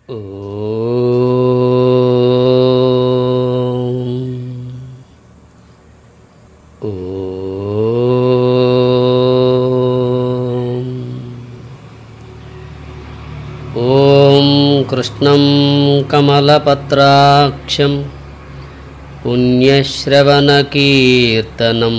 कृष्णं कमलपत्राक्षं पुण्यश्रवणकीर्तनं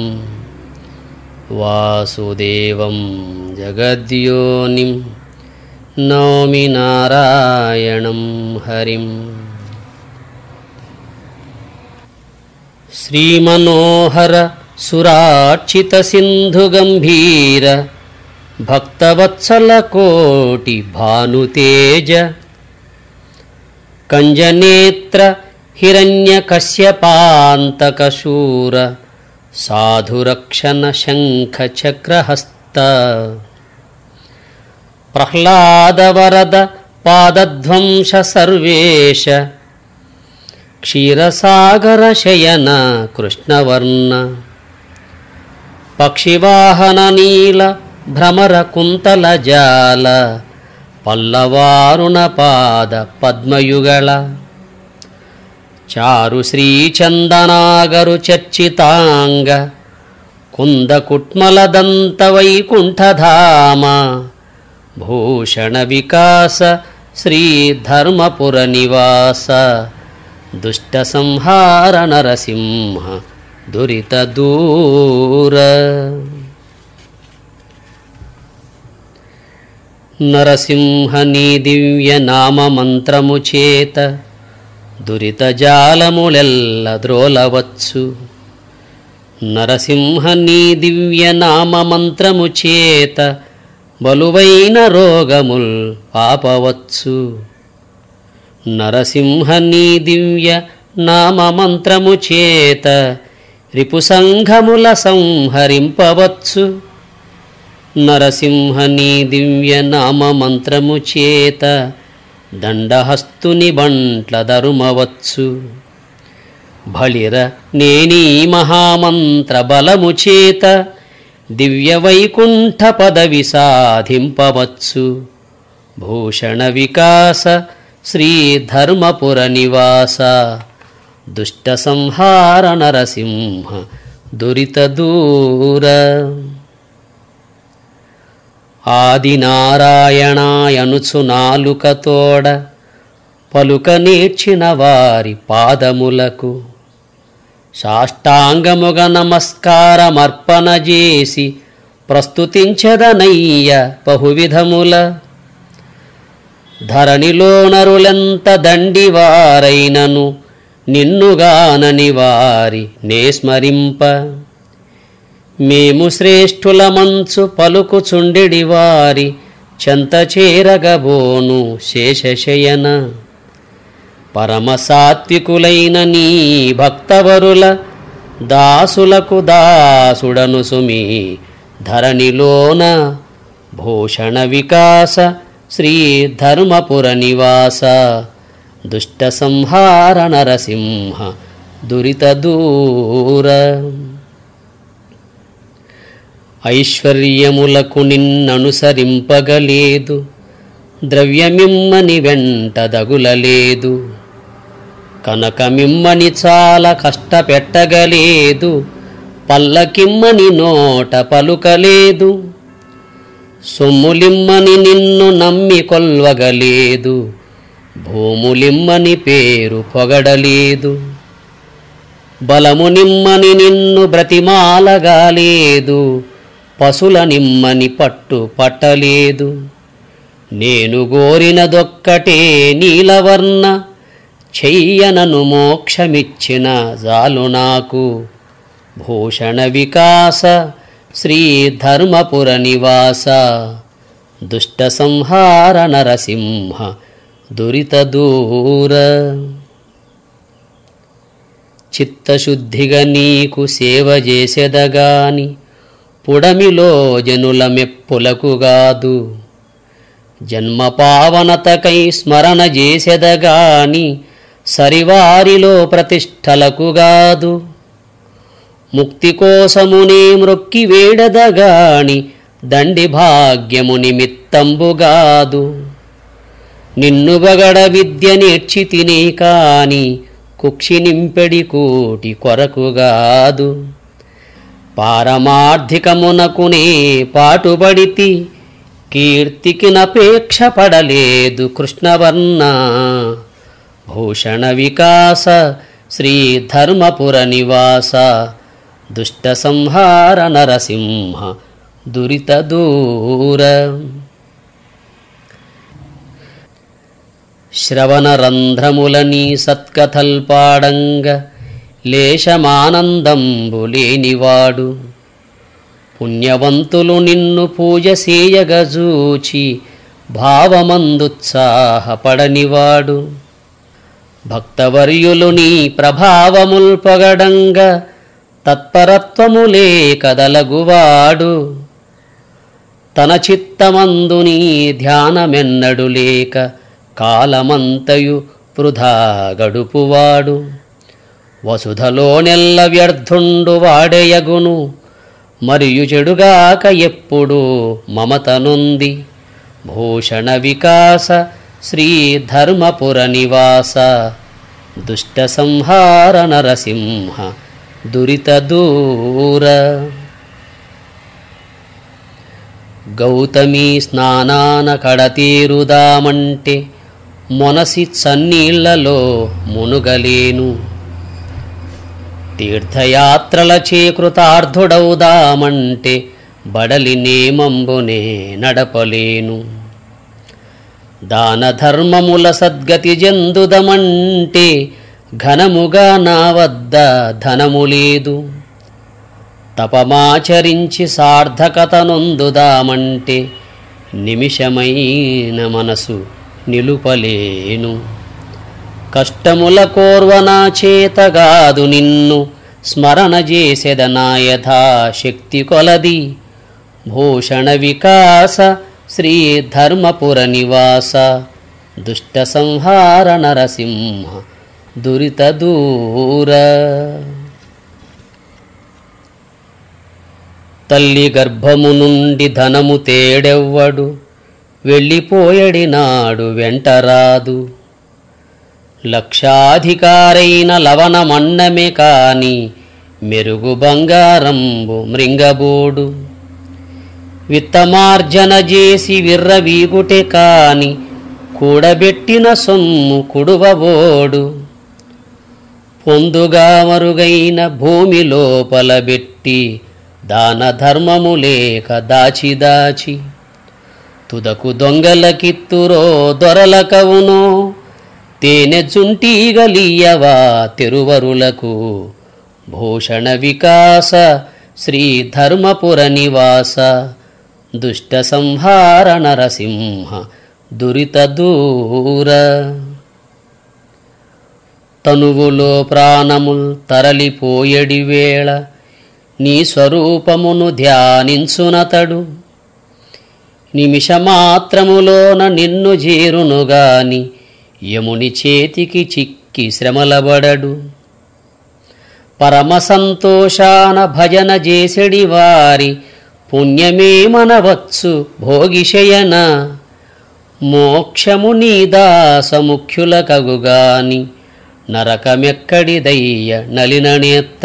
वासुदेवं जगद्योनिं नौमि नारायणं हरिं। श्रीमनोहर सुरार्चितसिन्धुगम्भीर भक्तवत्सलकोटि भानुतेज कंजनेत्र हिरण्यकश्यपान्तकशूर साधुरक्षण शङ्खचक्रहस्त प्रह्लादवरद पादध्वंस सर्वेश क्षीरसागरशयन कृष्णवर्ण पक्षिवाहन नील भ्रमरकुन्तलजाल पल्लवारुणपाद पद्मयुगल चारु श्रीचन्दनागरु चर्चितांग कुन्दकुट्मलदन्त वैकुण्ठधाम भूषण विकास श्रीधर्मपुर निवास दुष्ट संहार नरसिंह दुरित दूर। नरसिंह नी दिव्य नाम मंत्रमु చేత దురిత జాలములెల్ల ద్రోలవచ్చు। నరసింహ నీ దివ్య నామ మంత్రము చేత బలువైన రోగముల్ పాపవచ్చు। నరసింహ నీ దివ్య నామ మంత్రము చేత రిపు సంఘముల సంహరింపవచ్చు। నరసింహ నీ దివ్య నామ మంత్రము చేత దండహస్తుని బంట్ల దరుమవచ్చు। బళిర నేనీ మహామంత్ర బలము చేత దివ్య వైకుంఠ పదవి సాధింపవచ్చు। భూషణ వికాస శ్రీధర్మపుర నివాస దుష్ట సంహార నరసింహ దురిత దూర। ఆదినారాయణాయనుచు నాలుకతోడ పలుక నేర్చిన వారి పాదములకు సాష్టాంగముగ నమస్కారమర్పణ చేసి ప్రస్తుతించదనయ్య బహువిధముల। ధరణిలో నరులెంత దండివారైనను నిన్నుగానని వారి నే స్మరింప మేము శ్రేష్ఠుల మంచు పలుకుచుండెడి వారి చెంత చేరగబోను శేషశయన। పరమ సాత్వికులైన నీ భక్తవరుల దాసులకు దాసుడను సుమి ధరణిలోన భూషణ వికాస శ్రీధర్మపుర నివాస దుష్ట సంహార నరసింహ దురిత దూర। ఐశ్వర్యములకు నిన్ననుసరింపగలేదు ద్రవ్యమిమ్మని వెంట దగులలేదు। కనకమిమ్మని చాలా కష్టపెట్టగలేదు పల్లకిమ్మని నోట పలుకలేదు। సొమ్ములిమ్మని నిన్ను నమ్మి కొల్వగలేదు భూములిమ్మని పేరు పొగడలేదు। బలము నిమ్మని నిన్ను బ్రతిమాలగాలేదు పశుల నిమ్మని పట్టు పట్టలేదు। నేను గోరినదొక్కటే నీలవర్ణ చెయ్యనను మోక్షమిచ్చిన జాలు నాకు। భూషణ వికాస శ్రీధర్మపుర నివాస దుష్ట సంహార నరసింహ దురిత దూర। చిత్తశుద్ధిగా నీకు సేవ చేసెదగాని పుడమిలో జనుల మెప్పులకుగాదు। జన్మ పావనతకై స్మరణ చేసెదగాని సరివారిలో ప్రతిష్టలకుగాదు। ముక్తి కోసమునే మ్రొక్కి వేడదగాని దండి భాగ్యము నిమిత్తంబుగాదు। నిన్ను బగడ విద్య నేర్చి తినే కాని కుక్షి నింపెడి కోటి కొరకుగాదు. పారమార్థికమునకునే పాటుబడితి కీర్తికి నపేక్ష పడలేదు కృష్ణవర్ణ. భూషణ వికాస శ్రీ ధర్మపుర నివాస దుష్ట సంహార నరసింహ దురిత దూర. శ్రవణరంధ్రములని సత్కథల్పాడంగ లేశమానందంబు లేనివాడు. పుణ్యవంతులు నిన్ను పూజ సేయగజూచి భావమందుత్సాహపడనివాడు. భక్తవర్యులు నీ ప్రభావముల్ పొగడంగ తత్పరత్వములే కదలగువాడు. తన చిత్తమందు నీ ధ్యానమెన్నడు లేక కాలమంతయు వృధా గడుపువాడు. వసుధలో నెల్ల వ్యర్థుండు వాడెయగును మరియు చెడుగాక ఎప్పుడు మమత నొంది. భూషణ వికాస శ్రీ ధర్మపుర నివాస దుష్ట సంహార నరసింహ దురిత దూర. గౌతమి స్నానాన కడతీరుదామంటే మొనసి చన్నీళ్లలో మునుగలేను. తీర్థయాత్రల చేకృతార్థుడవుదామంటే బడలి నేమంబునే నడపలేను. దాన ధర్మముల సద్గతి జందుదమంటే ఘనముగా నా వద్ద ధనము లేదు. తపమాచరించి సార్థకత నొందుదామంటే నిమిషమైన మనసు నిలుపలేను. కష్టముల కోర్వనా చేతగాదు నిన్ను స్మరణ చేసెద నా యథాశక్తి కొలది. భూషణ వికాస శ్రీ ధర్మపుర నివాస దుష్ట సంహార నరసింహ దురిత దూర. తల్లి గర్భము నుండి ధనము తేడెవ్వడు వెళ్ళిపోయడినాడు వెంటరాదు. లక్షాధికారైన లవణమన్నమే కాని మెరుగు బంగారంబు మృంగబోడు. విత్తమార్జన చేసి విర్రవీగుటే కాని కూడబెట్టిన సొమ్ము కుడువబోడు. పొందుగా మరుగైన భూమి లోపల బెట్టి దాన ధర్మము లేక దాచి దాచి తుదకు దొంగలకిత్తురో దొరలకవునో. తేనె జుంటీగలియవా తెరువరులకు. భూషణ వికాస శ్రీ ధర్మపుర నివాస దుష్ట సంహార నరసింహ దురిత దూర. తనువులో ప్రాణముల్ తరలిపోయడి వేళ నీ స్వరూపమును ధ్యానించునతడు. నిమిషమాత్రములోన నిన్ను చేరునుగాని యముని చేతికి చిక్కి శ్రమలబడడు. పరమ సంతోషాన భజన చేసెడి వారి పుణ్యమే మనవచ్చు భోగిశయన. మోక్షము నీ దాసముఖ్యుల కగుగాని నరకమెక్కడిదయ్య నలిన నేత్ర.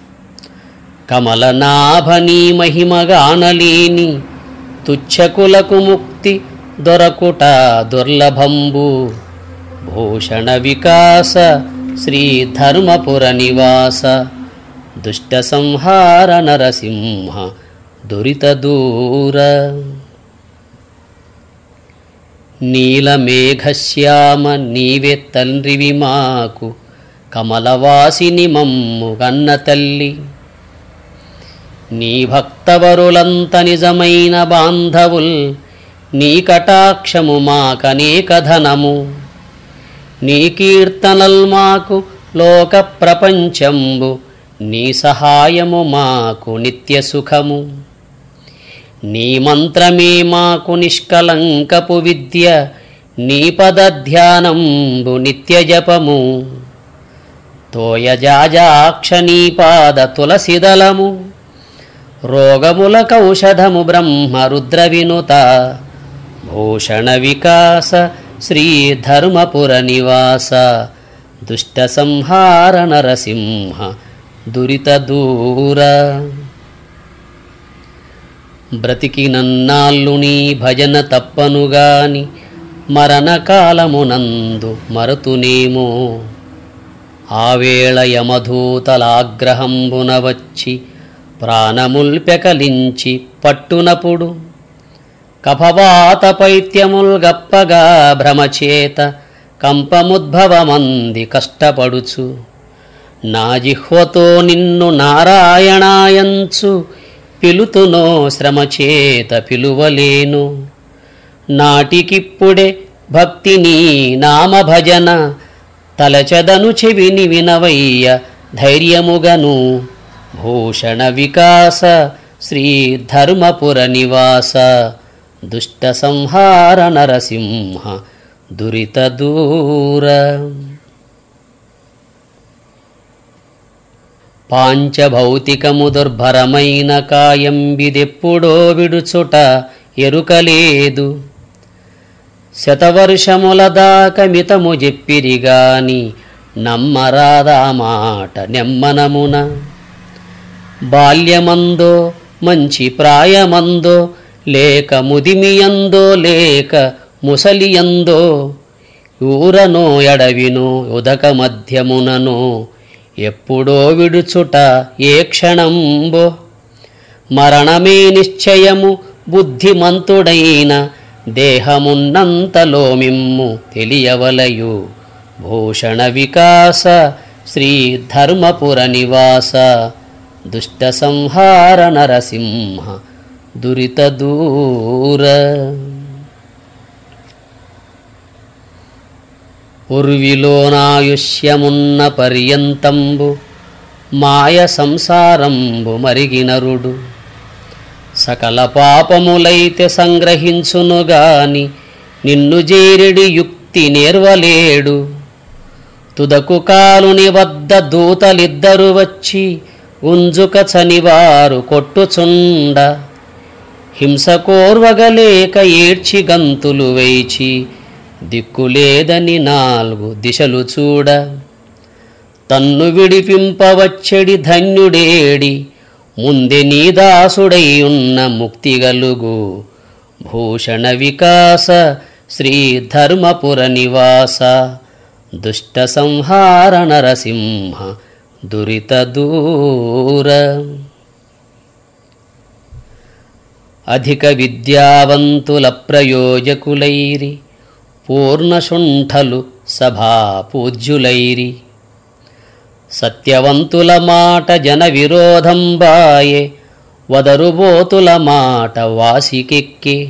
కమలనాభనీ మహిమగానలేని తుచ్చకులకు ముక్తి దొరకుట దుర్లభంబు. భూషణ వికాస శ్రీ ధర్మపుర నివాస దుష్ట సంహార నరసింహ దురిత దూర. నీలమేఘశ్యామ నీవే తండ్రివి మాకు కమలవాసిని మమ్ము గన్న తల్లి. నీ భక్తవరులంత నిజమైన బాంధవుల్ నీ కటాక్షము మాకనేక ధనము. నీ కీర్తనల్ మాకు లోక ప్రపంచంబు నీ సహాయము మాకు నిత్య సుఖము. నీ మంత్రమే మాకు నిష్కలంకపు విద్య. నీ పదధ్యానంబు నిత్య జపము. తోయజాజాక్ష నీ పాద తులసిదలము. రోగములకౌషధము బ్రహ్మ రుద్ర వినుత. భూషణ వికాస శ్రీధర్మపుర నివాస దుష్ట సంహార నరసింహ దురిత దూర. బ్రతికినన్నాళ్ళు నీ భజన తప్పనుగాని మరణకాలమునందు మరతునేమో. ఆవేళ యమధూతలాగ్రహంబున వచ్చి ప్రాణముల్పెకలించి పట్టునప్పుడు కఫవాత పైత్యముల్ గప్పగా భ్రమచేత కంపముద్భవమంది కష్టపడుచు. నా జిహ్వతో నిన్ను నారాయణాయంచు పిలుతునో శ్రమచేత పిలువలేను. నాటికిప్పుడే భక్తిని నామభజన తలచదను చెవిని వినవయ్య ధైర్యముగను. భూషణ వికాస శ్రీధర్మపుర నివాస దుష్ట సంహార నరసింహ దురిత దూర. పాంచభౌతికము దుర్భరమైన కాయంబిదెప్పుడో విడుచుట ఎరుకలేదు. శతవర్షముల దాక మితము చెప్పిరిగాని నమ్మరాదా మాట నెమ్మనమున. బాల్యమందో మంచి ప్రాయమందో లేక ముదిమియందో లేక ముసలియందో ఊరనో ఎడవినో ఉదక మధ్యముననో ఎప్పుడో విడుచుట ఏ క్షణంబో. మరణమే నిశ్చయము బుద్ధిమంతుడైన దేహమున్నంతలో మిమ్ము తెలియవలయు. భూషణ వికాస శ్రీధర్మపుర నివాస దుష్ట సంహార నరసింహ దురిత దూర. ఉర్విలోనాయుష్యమున్న పర్యంతంబు మాయ సంసారంబు మరిగినరుడు. సకల పాపములైతే సంగ్రహించునుగాని నిన్ను జేరిడి యుక్తి నేర్వలేడు. తుదకు కాలుని వద్ద దూతలిద్దరు వచ్చి ఉంజుక చనివారు కొట్టుచుండ. హింసకోర్వగలేక ఏడ్చి గంతులు వేచి దిక్కులేదని నాలుగు దిశలు చూడ. తన్ను విడిపింపవచ్చడి ధన్యుడేడి ముందె నీ దాసుడై ఉన్న ముక్తి గలుగు. భూషణ వికాస శ్రీధర్మపుర నివాస దుష్ట సంహార నరసింహ దురిత దూర. అధిక విద్యావంతుల ప్రయోజకులైరి పూర్ణశుంఠలు సభా పూజ్యులైరి. సత్యవంతుల మాట జన విరోధం బాయే వదరుబోతుల మాట వాసికెక్కే.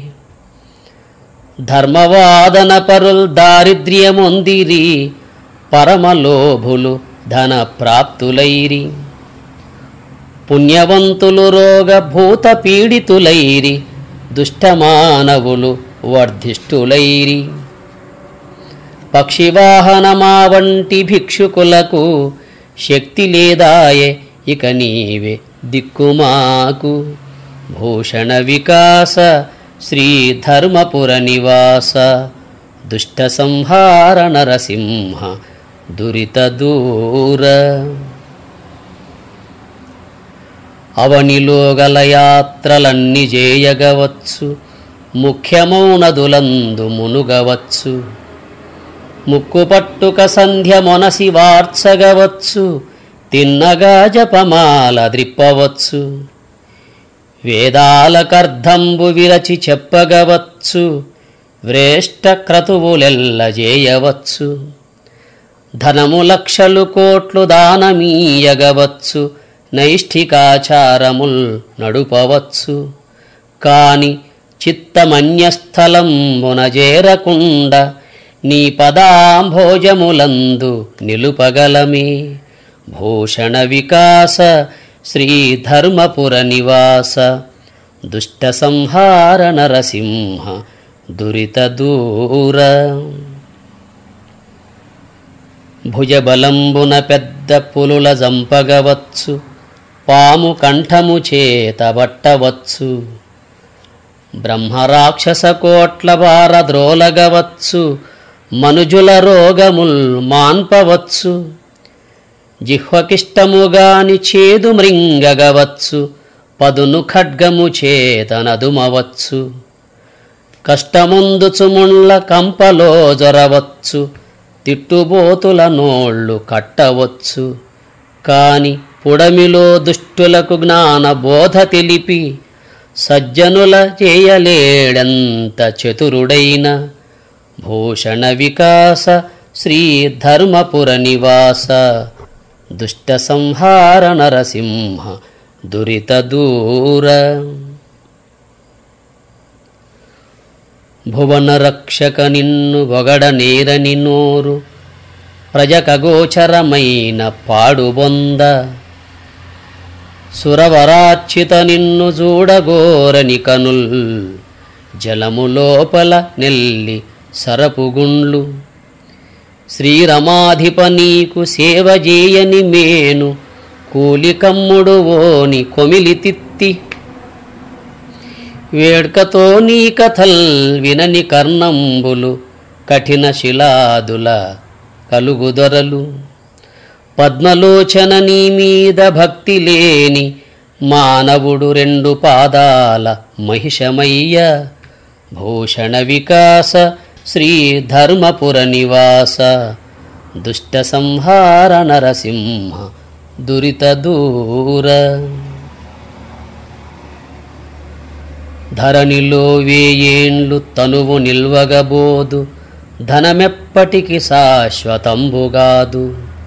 ధర్మవాదన పరుల్ దారిద్ర్యమొందిరి పరమలోభులు ధన ప్రాప్తులైరి. పుణ్యవంతులు రోగభూత పీడితులైరి దుష్టమానవులు వర్ధిష్ఠులైరి. పక్షివాహనమా వంటి భిక్షుకులకు శక్తి లేదాయే ఇక నీవే దిక్కుమాకు. భూషణ వికాస శ్రీధర్మపుర నివాస దుష్ట సంహార నరసింహ దురిత దూర. అవనిలో గల యాత్రలన్ని చేయగవచ్చు ముఖ్యమౌనదులందు మునుగవచ్చు. ముక్కు పట్టుక సంధ్య మొనసి వార్చగవచ్చు తిన్నగా జపమాల ద్రిప్పవచ్చు. వేదాలకర్ధంబు విరచి చెప్పగవచ్చు వ్రేష్ట క్రతువులెల్ల చేయవచ్చు. ధనము లక్షలు కోట్లు దానమీయగవచ్చు నైష్ఠికాచారముల్ నడుపవచ్చు. కాని చిత్తమన్యస్థలంబున చేరకుండ నీ పదాంభోజములందు నిలుపగలమే. భూషణ వికాస శ్రీధర్మపుర నివాస దుష్ట సంహార నరసింహ దురిత దూర. భుజబలంబున పెద్ద పులుల జంపగవచ్చు పాము కంఠము చేత బట్టవచ్చు. బ్రహ్మరాక్షస కోట్ల భార ద్రోలగవచ్చు మనుజుల రోగముల్ మాన్పవచ్చు. జిహ్వకిష్టముగాని చేదు మృంగగవచ్చు, పదును ఖడ్గము చేతనదుమవచ్చు. కష్టముందుచుముండ్ల కంపలో జొరవచ్చు, తిట్టుబోతుల నోళ్ళు కట్టవచ్చు. కాని పుడమిలో దుష్టులకు జ్ఞాన బోధ తెలిపి, సజ్జనుల చేయలేడంత చతురుడైన. భూషణ వికాస శ్రీ ధర్మపుర నివాస, దుష్ట సంహార నరసింహ దురిత దూర. భువన రక్షక నిన్ను బొగడ నేరని నోరు, ప్రజకగోచరమైన పాడుబొంద. సురవరార్చిత నిన్ను చూడగోరని కనుల్, జలము లోపల నెల్లి సరపుగుండ్లు. శ్రీరమాధిప నీకు సేవ చేయని మేను, కూలి కమ్ముడు ఓని కొమిలి తిత్తి. వేడ్కతో నీ కథల్ వినని కర్ణంబులు, కఠిన శిలాదుల కలుగుదొరలు. పద్మలోచన నీ మీద భక్తి లేని మానవుడు, రెండు పాదాల మహిషమయ్య. భూషణ వికాస శ్రీ ధర్మపుర నివాస, దుష్ట సంహార నరసింహ దురిత దూర. ధరణిలో వేయేండ్లు తనువు నిల్వగబోదు, ధనమెప్పటికి శాశ్వతంబుగాదు.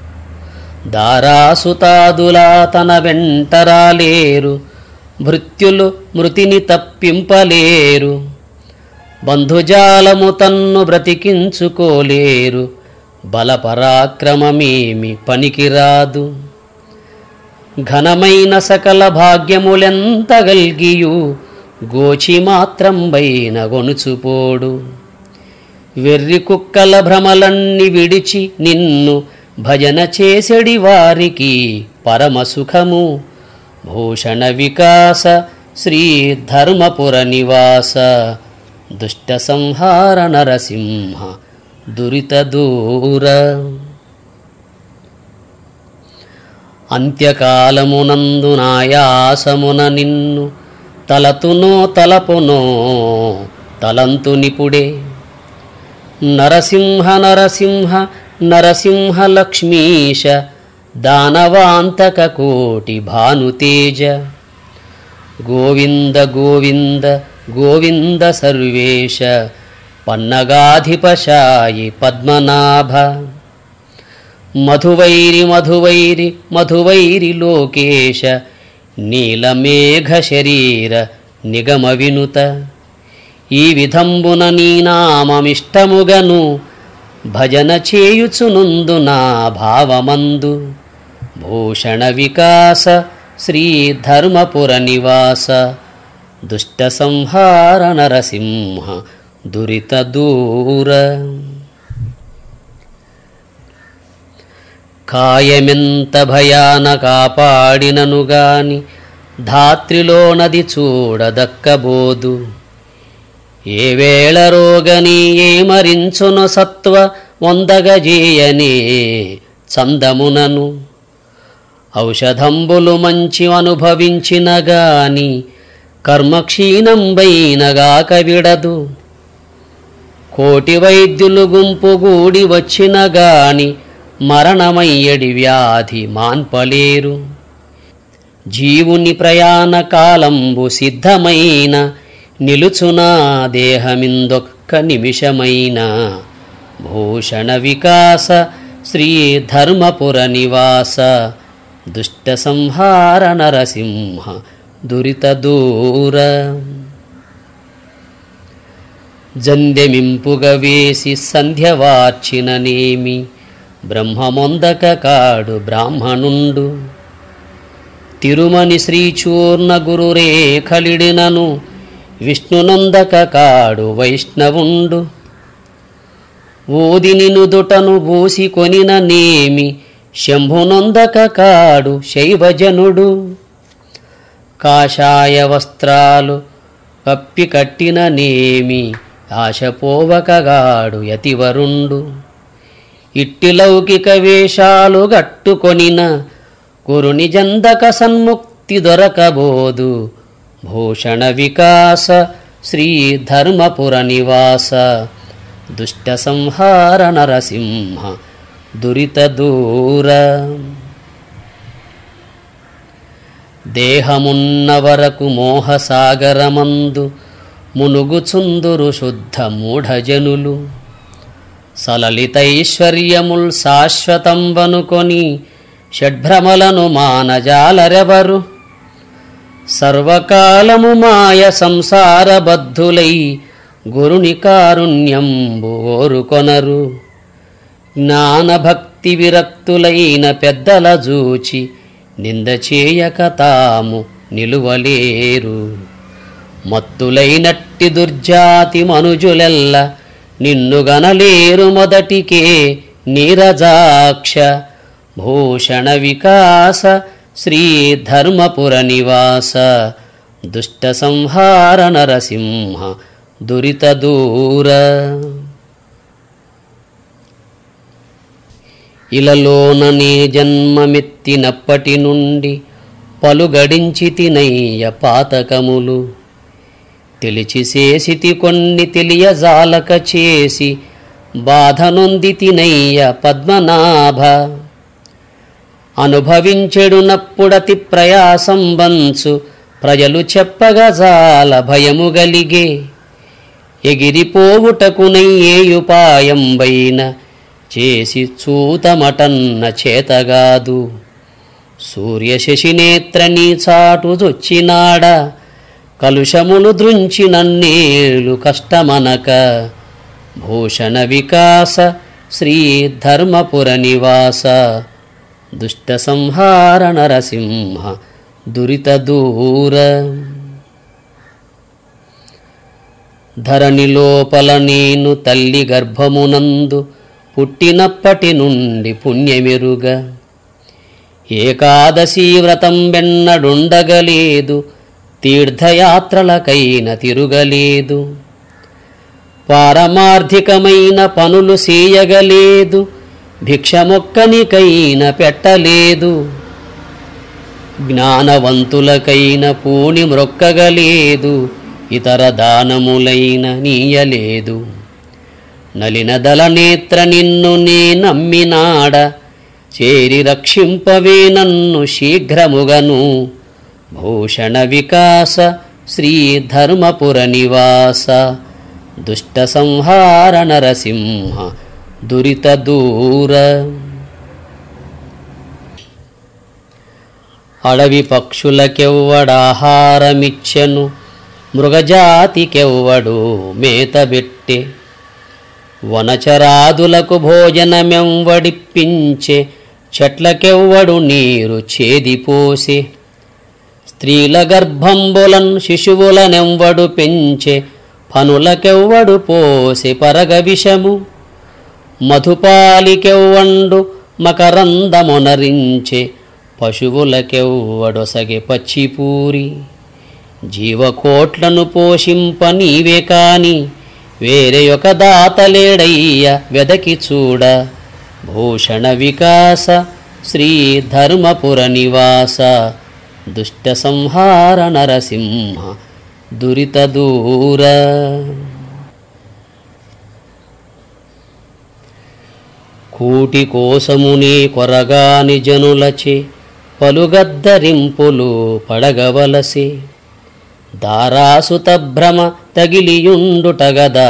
దారాసుతాదులా తన వెంటరాలేరు, భృత్యులు మృతిని తప్పింపలేరు. బంధుజాలము తన్ను బ్రతికించుకోలేరు, బలపరాక్రమమేమి పనికిరాదు. ఘనమైన సకల భాగ్యములెంత గల్గియు, గోచి మాత్రం బైన గొనుచుపోడు. వెర్రి కుక్కల భ్రమలన్ని విడిచి నిన్ను భజన చేసెడి వారికి పరమసుఖము. భూషణ వికాస శ్రీ ధర్మపుర నివాస, దుష్ట సంహార నరసింహ దురిత దూర. అంత్యకాలమునందు నాయాసమున నిన్ను తలతునో తలపునో తలంతు నిపుడే. నరసింహ నరసింహ నరసింహ లక్ష్మీశ, దానవాంతక కోటి భానుతేజ. గోవింద గోవింద గోవింద సర్వేశ, పన్నగాధిపశాయి పద్మనాభ. మధువైరి మధువైరి మధువైరి లోకేశ, నీలమేఘ శరీర నిగమ వినుత. ఈ విధంబున నీ నామమిష్టముగను, భజన చేయుచునుందు నా భావమందు. భూషణ వికాస శ్రీ ధర్మపుర నివాస, దుష్ట సంహార నరసింహ దురిత దూర. కాయమెంత భయాన కాపాడిననుగాని, ధాత్రిలోనది చూడదక్కబోదు. ఏ వేళ రోగని ఏమరించును సత్వ వందగజేయనే చందమునను. ఔషధంబులు మంచి అనుభవించిన గాని, కర్మక్షీణంబైనగాక విడదు. కోటి వైద్యులు గుంపుగూడి వచ్చిన గాని, మరణమయ్యడి వ్యాధి మాన్పలేరు. జీవుని ప్రయాణ కాలంబు సిద్ధమైన, నిలుచునా దేహమిందొక్క నిమిషమైన. భూషణ వికాస శ్రీ ధర్మపుర నివాస, దుష్ట సంహార నరసింహ దురిత దూర. జందెమింపుగ వేసి సంధ్యవార్చిననేమి, బ్రహ్మమొందక కాడు బ్రాహ్మణుండు. తిరుమని శ్రీచూర్ణ గురురేఖలిడినను, విష్ణునొందక కాడు వైష్ణవుండు. ఓదిని నుదుటను బూసి కొనిన నేమి, శంభునొందక కాడు శైవజనుడు. కాషాయ వస్త్రాలు కప్పి కట్టిన నేమి, ఆశపోవకగాడు యతివరుండు. ఇట్టి లౌకిక వేషాలు గట్టుకొనిన కురుని జందక సన్ముక్తి దొరకబోదు. భూషణ వికాస శ్రీ ధర్మపుర నివాస దుష్ట సంహార నరసింహ దురిత దూర. దేహమున్న వరకు మోహసాగరమందు మునుగుచుందురు శుద్ధ మూఢజనులు. సలలితైశ్వర్యముల్ శాశ్వతంబనుకొని షడ్భ్రమలను మానజాలరెవరు. సర్వకాలము మాయ సంసారబద్ధులై గురుని కారుణ్యంబు ఓరుకొనరు. జ్ఞానభక్తి విరక్తులైన పెద్దల జూచి నింద చేయక తాము నిలువలేరు. మత్తులైనట్టి దుర్జాతి మనుజులెల్ల నిన్నుగనలేరు మొదటికే నీరజాక్ష. భూషణ వికాస శ్రీ ధర్మపుర నివాస దుష్ట సంహార నరసింహ దురిత దూర. ఇలలోననే జన్మమెత్తినప్పటి నుండి పలుగడించి తినయ్య పాతకములు. తెలిచిసేసితి కొన్ని తెలియజాలక చేసి బాధనొంది తినయ్య పద్మనాభ. అనుభవించెడునప్పుడతి ప్రయాసం వంచు ప్రజలు చెప్పగజాల భయము గలిగే. ఎగిరిపోవుటకునయ్యేయుపాయంబైన చేసి చూతమటన్న చేతగాదు. సూర్యశశినేత్ర నీ చాటుజొచ్చినాడ కలుషములు దృంచి నన్నేలు కష్టమనక. భూషణ వికాస శ్రీ ధర్మపుర నివాస దుష్ట సంహార నరసింహ దురిత దూర. ధరణి లోపల నేను తల్లి గర్భమునందు పుట్టినప్పటి నుండి పుణ్యమెరుగ. ఏకాదశి వ్రతం వెన్నడుండగలేదు, తీర్థయాత్రలకైన తిరుగలేదు. పారమార్థికమైన పనులు చేయగలేదు, భిక్షమొక్కనికైన పెట్టలేదు. జ్ఞానవంతులకైన పూని మ్రొక్కగలేదు, ఇతర దానములైన నీయలేదు. నలినదల నేత్ర నిన్ను నే నమ్మినాడ, చేరి రక్షింపవే నన్ను శీఘ్రముగను. భూషణ వికాస శ్రీ ధర్మపుర నివాస దుష్ట సంహార నరసింహ దురిత దూర. అడవి పక్షులకెవ్వడాహారమిచ్చెను, మృగజాతికెవ్వడు మేతబెట్టె. వనచరాదులకు భోజనమెంవడిప్పించే, చెట్లకెవ్వడు నీరు చేదిపోసే. స్త్రీల గర్భంబులన్ శిశువులనెవ్వడు పెంచే, పనులకెవ్వడు పోసే పరగ విషము. మధుపాలికెవ్వండు మకరందమునరించే, పశువులకెవ్వడొసగే పచ్చిపూరి. జీవకోట్లను పోషింప నీవే కాని, వేరే ఒక దాతలేడయ్య వెదకి చూడ. భూషణ వికాస శ్రీ ధర్మపుర నివాస దుష్ట సంహార నరసింహ దురిత దూర. కూటి కోసమునే కొరగాని జనులచే, పలుగద్దరింపులు పడగవలసే. దారాసుత భ్రమ తగిలియుండుటగదా,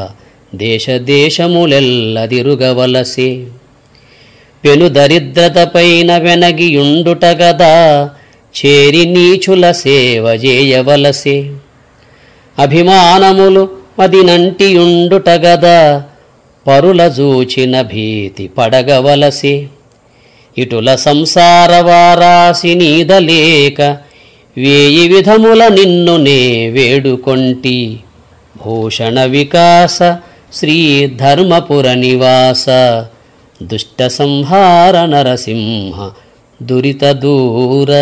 దేశదేశములెల్లదిరుగవలసే. పెను దరిద్రతపైన వెనగియుండుటగదా, చేరి నీచుల సేవ చేయవలసే. అభిమానములు మదినంటియుండుటగదా, పరుల జూచిన భీతి పడగవలసే. ఇటుల సంసార వారాసి నీదలేక, వేయి విధముల నిన్ను నే వేడుకొంటి. భూషణ వికాస శ్రీ ధర్మపుర నివాస దుష్ట సంహార నరసింహ దురిత దూర.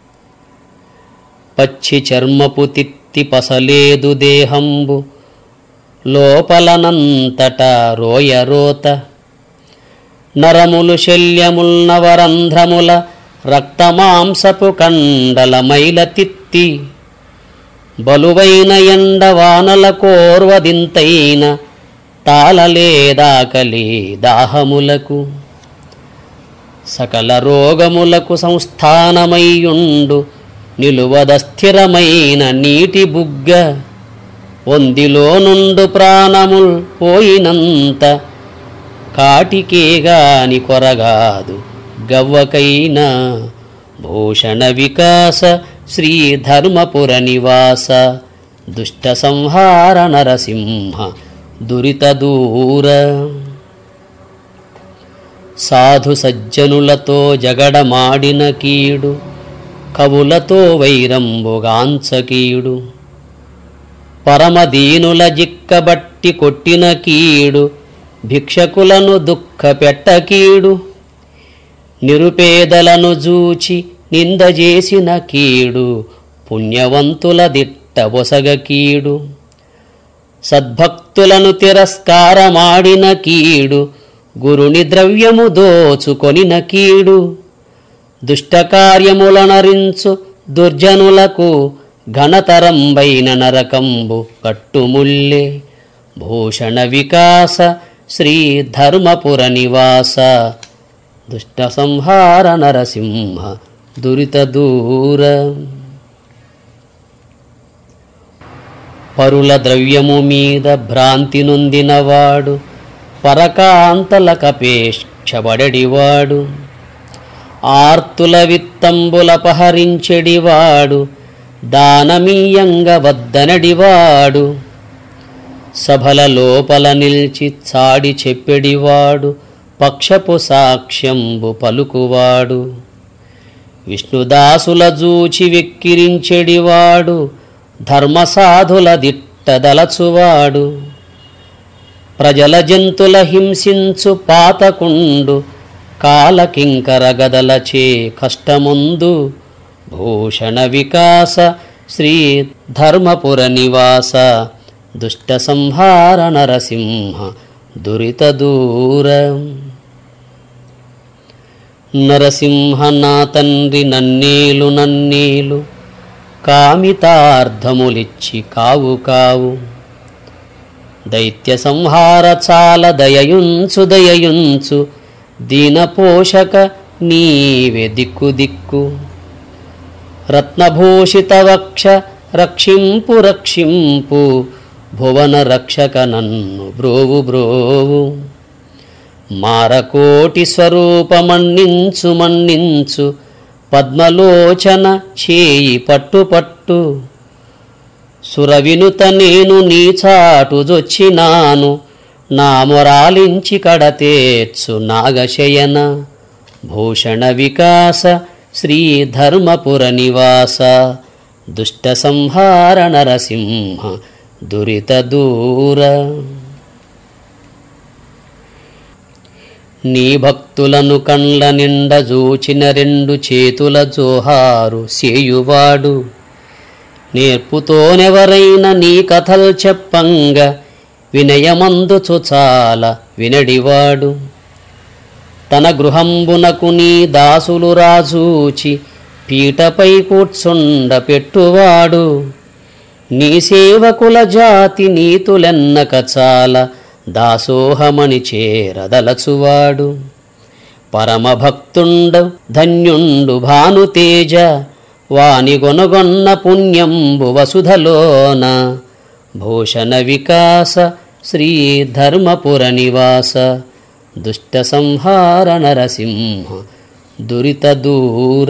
పచ్చి చర్మపు తిత్తి పసలేదు దేహంబు, లోపలనంతట రోయరోత నరములు శల్యముల్ నవరంధ్రముల రక్తమాంసపు కండల మైల తిత్తి బలువైన ఎండవానల కోర్వదింతైన తాళలేదాకలి దాహములకు సకల రోగములకు సంస్థానమయ్యుండు నిలువదస్థిరమైన నీటి బుగ్గ ఒందిలో నుండు ప్రాణముల్ పోయినంత కాటికేగాని కొరగాదు గవ్వకైనా భూషణ వికాస శ్రీధర్మపుర నివాస దుష్ట సంహార నరసింహ దురిత దూర సాధు సజ్జనులతో జగడమాడిన కీడు కవులతో వైరంబుగాంచకీడు పరమదీనుల జిక్కబట్టి కొట్టిన కీడు భిక్షకులను దుఃఖపెట్టకీడు నిరుపేదలను జూచి నిందజేసిన కీడు పుణ్యవంతుల దిట్టబొసగ కీడు సద్భక్తులను తిరస్కారమాడిన కీడు గురుని ద్రవ్యము దోచుకొనిన కీడు దుష్టకార్యములనరించు దుర్జనులకు ఘనతరంబైన నరకంబు కట్టుముల్లే భూషణ వికాస శ్రీధర్మపుర నివాస దుష్ట సంహార నరసింహ దురిత దూర పరుల ద్రవ్యము మీద భ్రాంతి నొందినవాడు పరకాంతలకపేక్షబడెడివాడు ఆర్తుల విత్తంబులపహరించెడివాడు దానమీయంగ వద్దనడివాడు సభల లోపల నిల్చి చాడి చెప్పెడివాడు పక్షపు సాక్ష్యంబు పలుకువాడు విష్ణుదాసుల జూచి వెక్కిరించెడివాడు ధర్మసాధుల దిట్టదలచువాడు ప్రజల జంతుల హింసించు పాతకుండు కాలకింకర గదలచే కష్టముందు భూషణ వికాస శ్రీధర్మపుర నివాస దుష్ట సంహార నరసింహ దురిత దూర నరసింహ నా తండ్రి నన్నేలు నన్నేలు కామితార్థములిచ్చి కావు కావు దైత్య సంహార చాల దయయుంచు దయయుంచు దీనపోషక నీవే దిక్కు దిక్కు రత్నభూషిత వక్ష రక్షింపు రక్షింపు భువన రక్షక నన్ను బ్రోవు బ్రోవు మారకోటి స్వరూపమన్నించు మన్నించు పద్మలోచన చేయి పట్టు పట్టు సురవినుత నేను నీచాటు జొచ్చినాను నా మొరాలించి కడతేర్చు నాగశయన భూషణ వికాస శ్రీధర్మపుర నివాస దుష్ట సంహార నరసింహ దురిత దూర నీ భక్తులను కండ్ల నిండ జూచిన రెండు చేతుల జోహారు సేయువాడు నేర్పుతోనెవరైన నీ కథల్ చెప్పంగ వినయమందుచు చాలా వినడివాడు తన గృహంబునకు నీ దాసులు రాజూచి పీటపై కూర్చుండ పెట్టువాడు నీ సేవకుల జాతి నీతులెన్నక చాలా దాసోహమణి చేరదలచువాడు పరమభక్తుండ ధన్యుండు భానుతేజ వాని గొనగొన్న పుణ్యంబు వసుధలోన భూషణ వికాస శ్రీధర్మపుర నివాస దుష్ట సంహార నరసింహ దురిత దూర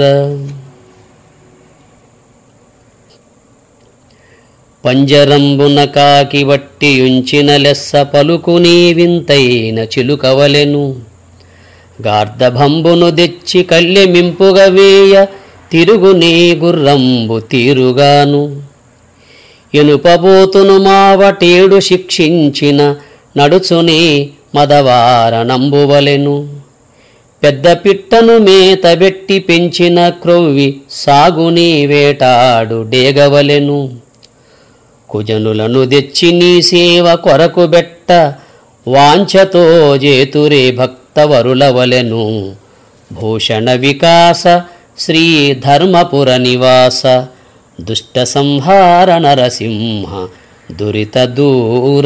పంజరంబున కాకి వట్టియుంచిన లెస్స పలుకునీ వింతైన చిలుకవలెను గార్ధభంబును దెచ్చి కల్లెమింపుగ వేయ తిరుగునే గుర్రంబు తీరుగాను ఎనుపబోతును మావటేడు శిక్షించిన నడుచునే మదవారణంబువలెను పెద్ద పిట్టను మేతబెట్టి పెంచిన క్రొవ్వి సాగునీ వేటాడు డేగవలెను కుజనులను తెచ్చి నీ సేవ కొరకు బెట్ట వాంఛతో జేతురే భక్తవరులవలెను. భూషణ వికాస శ్రీ ధర్మపుర నివాస దుష్ట సంహార నరసింహ దురిత దూర.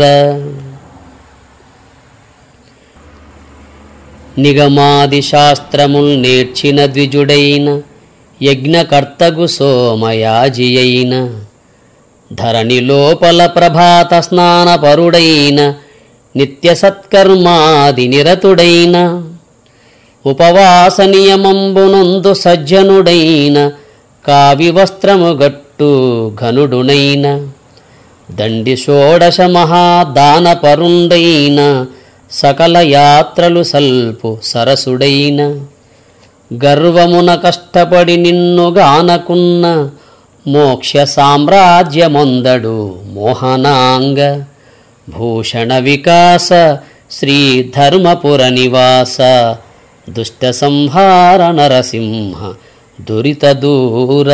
నిగమాది శాస్త్రముల్ నేర్చిన ద్విజుడైన యజ్ఞకర్తగు సోమయాజి అయిన ధరణి లోపల ప్రభాత స్నానపరుడైన నిత్య సత్కర్మాది నిరతుడైన ఉపవాస నియమంబునందు సజ్జనుడైన కావి వస్త్రము గట్టు ఘనుడునైన దండి షోడశ మహాదానపరుండైన సకల యాత్రలు సల్పు సరసుడైన గర్వమున కష్టపడి నిన్ను గానకున్న మోక్ష సామ్రాజ్యమొందడు మోహనాంగ. భూషణ వికాస శ్రీ ధర్మపుర నివాస దుష్ట సంహార నరసింహ దురిత దూర.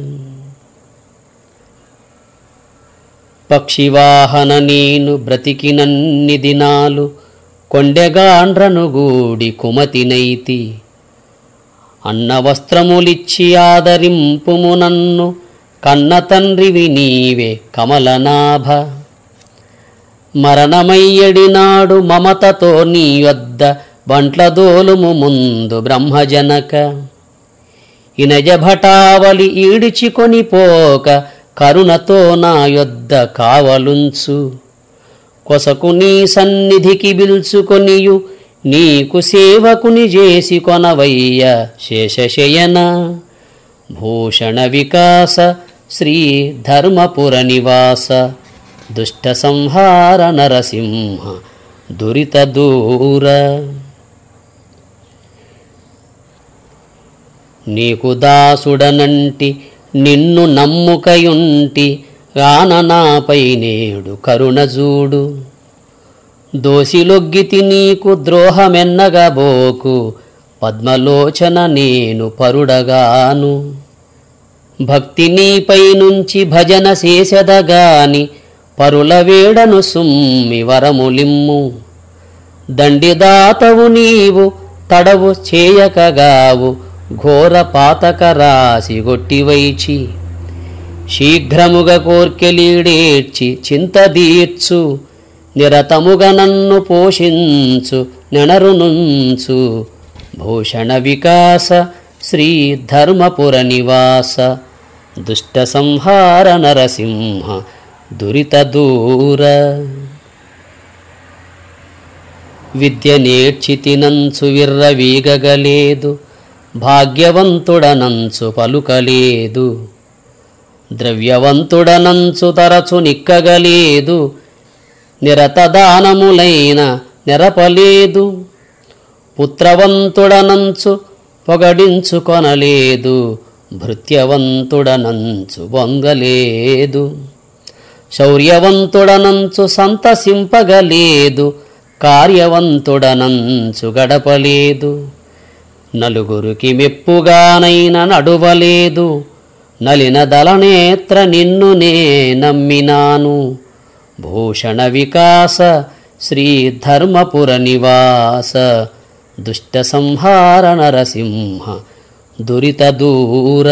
పక్షివాహన నేను బ్రతికినన్ని దినాలు కొండెగాండ్రను గూడి కుమతినైతి. అన్న వస్త్రములిచ్చి ఆదరింపుము నన్ను కన్న తండ్రివి నీవే కమలనాభ. మరణమయ్యడినాడు మమతతో నీ యొద్ద బంట్లదోలుము ముందు బ్రహ్మజనక. ఇనజ భటావలి ఈడిచికొని పోక కరుణతో నా యొద్ద కావలుంచు. కొసకు నీ సన్నిధికి బిల్చుకొనియు నీకు సేవకుని చేసి కొనవయ్య శేషశయన. భూషణ వికాస శ్రీ ధర్మపుర నివాస దుష్ట సంహార నరసింహ దురిత దూర. నీకు దాసుడనంటి నిన్ను నమ్ముకయుంటి గాననాపై నేడు కరుణజూడు. దోషిలొగ్గితి నీకు ద్రోహమెన్నగబోకు పద్మలోచన నేను పరుడగాను. భక్తి నీపై నుంచి భజన చేసెదగాని పరుల వేడను సుమ్మి వరములిమ్ము. దండిదాతవు నీవు తడవు చేయకగావు ఘోర పాతక రాసి గొట్టివైచి. శీఘ్రముగ కోర్కెలీడేర్చి చింతదీర్చు నిరతముగ నన్ను పోషించు నెణరునుంచు. భూషణ వికాస శ్రీ ధర్మపుర నివాస దుష్ట సంహార నరసింహ దురిత దూర. విద్య నేర్చితినంచు విర్రవీగగలేదు భాగ్యవంతుడనంచు పలుకలేదు. ద్రవ్యవంతుడనంచు తరచు నిక్కగలేదు నిరతదానములైన నెరపలేదు. పుత్రవంతుడనంచు పొగడించుకొనలేదు భృత్యవంతుడనంచు బొంగలేదు. శౌర్యవంతుడనంచు సంతసింపగలేదు కార్యవంతుడనంచు గడపలేదు. నలుగురికి మెప్పుగానైన నడువలేదు నలిన దళనేత్ర నిన్ను నే నమ్మినాను. భూషణ వికాస శ్రీ ధర్మపుర నివాస దుష్ట సంహార నరసింహ దురిత దూర.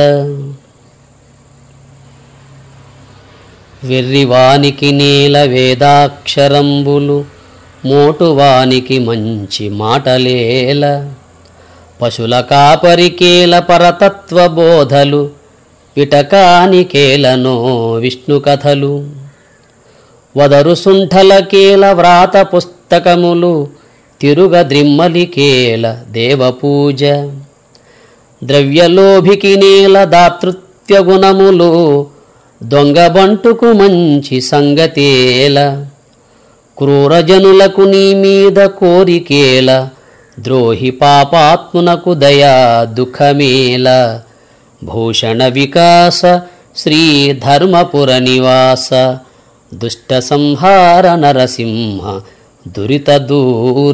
వెర్రివానికి నేల వేదాక్షరంబులు మోటువానికి మంచి మాటలేల. పశుల కాపరికేల పరతత్వ బోధలు విటకానికేలనో విష్ణు కథలు. వదరు సుంఠలకేల వ్రాత పుస్తకములు తిరుగద్రిమ్మలికేల దేవపూజ. ద్రవ్యలోభికి నేల దాతృత్వ గుణములు దొంగబంటుకు మంచి సంగతేల. క్రూరజనులకు నీ మీద కోరికేల ద్రోహి పాపాత్మునకు దయా దుఃఖమేల. భూషణ వికాస శ్రీ ధర్మపుర నివాస దుష్ట సంహార నరసింహ దురిత దూర.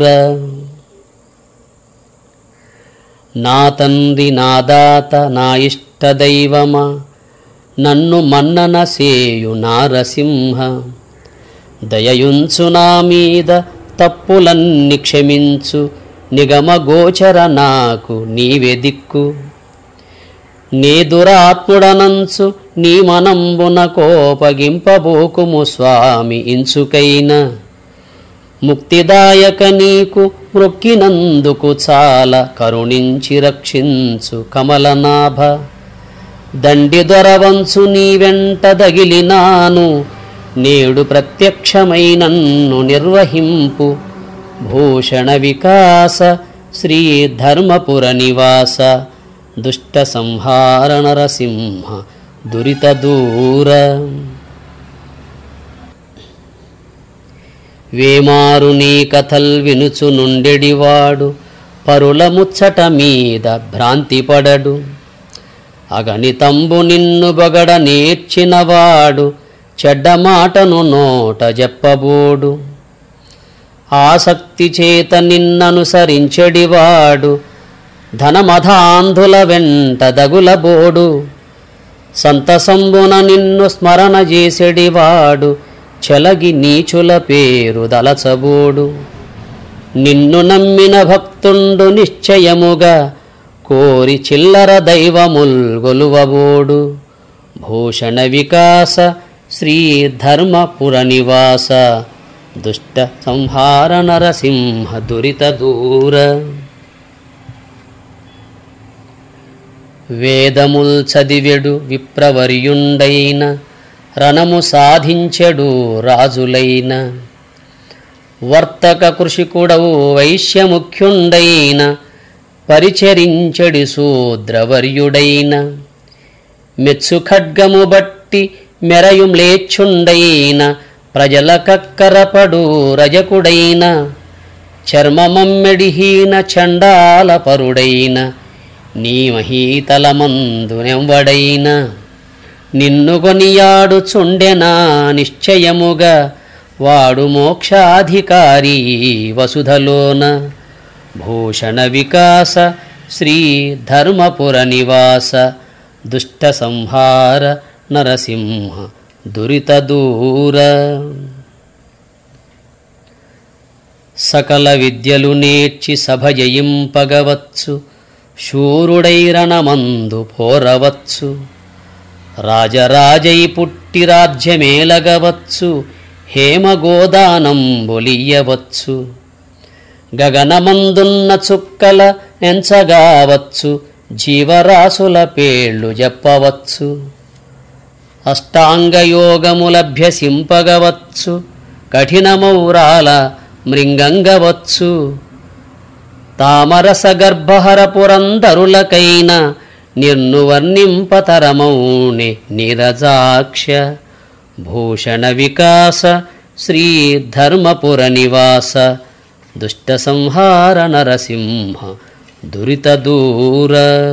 నా తండ్రి నా దాత నా ఇష్టదైవమా నన్ను మన్నన సేయు నారసింహ, దయయుంచు నా మీద తప్పులన్నీ క్షమించు, నిగమగోచర నాకు నీవే దిక్కు. నే దురాత్ముడనంచు నీ మనంబున కోపగింపబోకుము స్వామి ఇంచుకైన, ముక్తిదాయక నీకు మ్రొక్కినందుకు చాలా కరుణించి రక్షించు కమలనాభ. దండి దొరవంచు నీ వెంట దగిలినాను, నేడు ప్రత్యక్షమై నన్ను నిర్వహింపు. భూషణ వికాస శ్రీ ధర్మపుర నివాస, దుష్ట సంహార నరసింహ దురిత దూర. వేమారు నీ కథల్ వినుచు నుండెడివాడు, పరుల ముచ్చట మీద భ్రాంతిపడడు. అగణితంబు నిన్ను బొగడ నేర్చినవాడు, చెడ్డ మాటను నోట చెప్పబోడు. ఆసక్తి చేత నిన్ననుసరించెడివాడు, ధనమధాంధుల వెంట దగులబోడు. సంతసంబున నిన్ను స్మరణ చేసెడివాడు, చెలగి నీచుల పేరు దలచబోడు. నిన్ను నమ్మిన భక్తుండు నిశ్చయముగా, కోరి చిల్లర దైవముల్ గొలువబోడు. భూషణ వికాస శ్రీ ధర్మపుర నివాస, దుష్ట సంహార నరసింహ దురిత దూర. వేదముల్ చదివెడు విప్రవర్యుండైన, రణము సాధించెడు రాజులైన. వర్తక కృషికుడవు వైశ్యముఖ్యుండైన, పరిచరించెడి శూద్రవర్యుడైన. మెచ్చు ఖడ్గము బట్టి మెరయు మ్లేచ్ఛుండైన, ప్రజల కక్కరపడు రజకుడైన. చర్మమమ్మెడిహీన చండాల పరుడైన, నీ మహీతలమందు నెంవడైన. నిన్ను కొనియాడు చుండెనా నిశ్చయముగా, వాడు మోక్షాధికారి వసుధలోన. భూషణ వికాస శ్రీ ధర్మపుర నివాస, దుష్ట సంహార నరసింహ దురిత దూర. సకల విద్యలు నేర్చి సభ జయింపగవచ్చు, శూరుడై రణమందు పోరవచ్చు. రాజరాజై పుట్టి రాజ్యమేలగవచ్చు, హేమగోదానంబొలియవచ్చు. గగనమందున్న చుక్కల ఎంచగావచ్చు, జీవరాశుల పేళ్ళు చెప్పవచ్చు. అష్టాంగయోగములభ్యసింపగవచ్చు, కఠినమౌరాల మృంగంగవచ్చు. తామరస గర్భహర పురంధరులకైన, నిర్ను వర్ణింపతరమౌని నీరజాక్ష. భూషణ వికాస శ్రీ ధర్మపుర నివాస, దుష్ట సంహార నరసింహ దురిత దూర.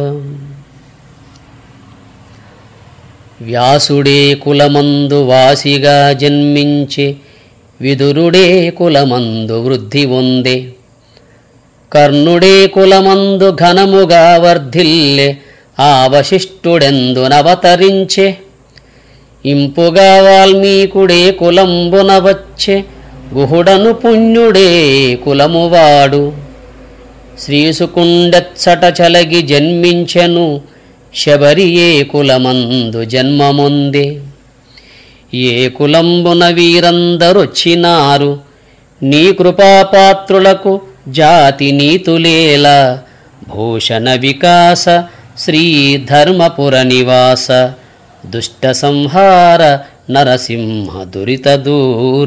వ్యాసుడే కులమందు వాసిగా జన్మించే, విదురుడే కులమందు వృద్ధి పొందే. కర్ణుడే కులమందు ఘనముగా వర్ధిల్లే, ఆ వశిష్ఠుడెందునవతరించే. ఇంపుగా వాల్మీకుడే కులంబున వచ్చే, గుహుడను పుణ్యుడే కులమువాడు. శ్రీసుకుండెచ్చట చలగి జన్మించెను, శబరియే కులమందు జన్మముందే. ఏ కులంబున వీరందరొచ్చినారు, నీ కృపాపాత్రులకు జాతి నీతులేలా. భూషణ వికాస శ్రీ ధర్మపుర నివాస, దుష్ట సంహార నరసింహ దురిత దూర.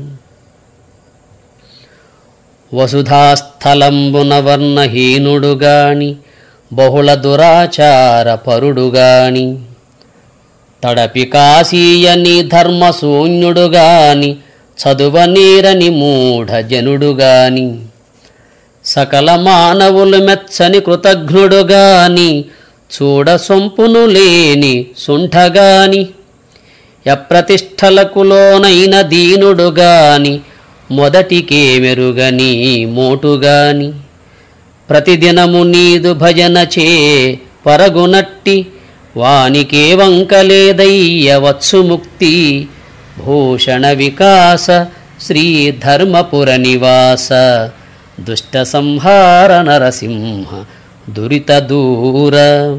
వసుధాస్థలంబున వర్ణహీనుడుగాని, బహుళ దురాచార పరుడుగాని. తడపి కాశీయని ధర్మశూన్యుడుగాని, చదువనీరని మూఢ జనుడుగాని. సకల మానవులు మెచ్చని కృతఘ్నుడుగాని, చూడ సొంపును లేని సుంఠగాని. యప్రతిష్ఠలకు లోనైన దీనుడుగాని, మొదటికే మెరుగని మోటుగాని. ప్రతిదినము నీదు భజన చే పరగునట్టి, వానికే వంకలేదయ్య వచ్చు ముక్తి. భూషణ వికాస శ్రీధర్మపుర నివాస దుష్ట సంహార నరసింహ దురిత దూర.